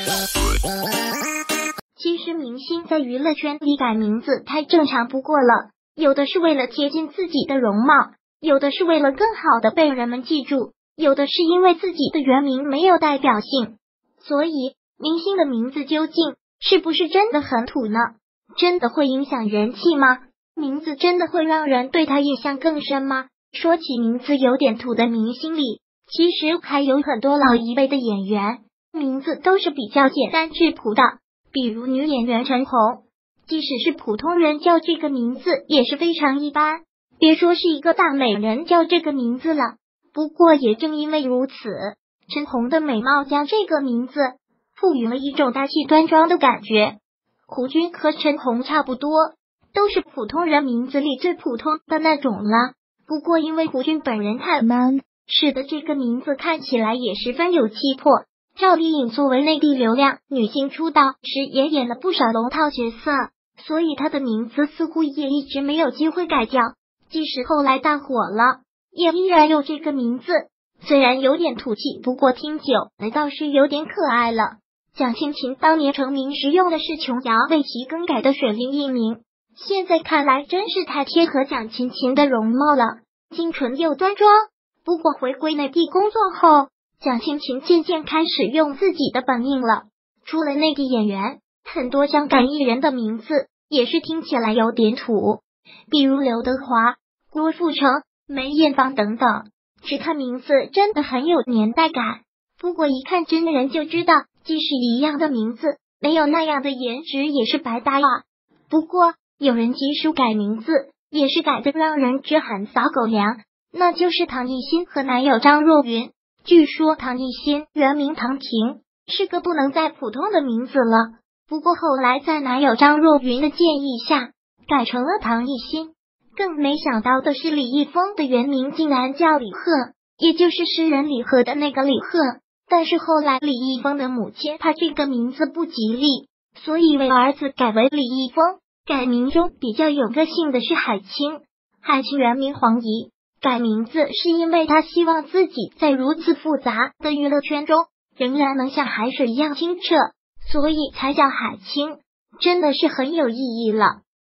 其实明星在娱乐圈里改名字太正常不过了，有的是为了贴近自己的容貌，有的是为了更好的被人们记住，有的是因为自己的原名没有代表性。所以明星的名字究竟是不是真的很土呢？真的会影响人气吗？名字真的会让人对他印象更深吗？说起名字有点土的明星里，其实还有很多老一辈的演员，名字都是比较简单质朴的，比如女演员陈红，即使是普通人叫这个名字也是非常一般，别说是一个大美人叫这个名字了。不过也正因为如此，陈红的美貌将这个名字赋予了一种大气端庄的感觉。胡军和陈红差不多，都是普通人名字里最普通的那种了。不过因为胡军本人太 man， 使得这个名字看起来也十分有气魄。赵丽颖作为内地流量女星出道时也演了不少龙套角色，所以她的名字似乎也一直没有机会改掉，即使后来大火了，也依然用这个名字。虽然有点土气，不过听久了倒是有点可爱了。蒋勤勤当年成名时用的是琼瑶为其更改的水灵艺名，现在看来真是太贴合蒋勤勤的容貌了，清纯又端庄。不过回归内地工作后，蒋勤勤渐渐开始用自己的本命了。除了内地演员，很多香港艺人的名字也是听起来有点土，比如刘德华、郭富城、梅艳芳等等，只看名字真的很有年代感。不过一看真人就知道，即使一样的名字，没有那样的颜值也是白搭啊。不过有人即使改名字，也是改得让人直喊撒狗粮，那就是唐艺昕和男友张若昀。据说唐艺昕原名唐婷，是个不能再普通的名字了，不过后来在男友张若昀的建议下，改成了唐艺昕。更没想到的是，李易峰的原名竟然叫李贺，也就是诗人李贺的那个李贺。但是后来李易峰的母亲怕这个名字不吉利，所以为儿子改为李易峰。改名中比较有个性的是海清，海清原名黄怡，改名字是因为他希望自己在如此复杂的娱乐圈中仍然能像海水一样清澈，所以才叫海清，真的是很有意义了。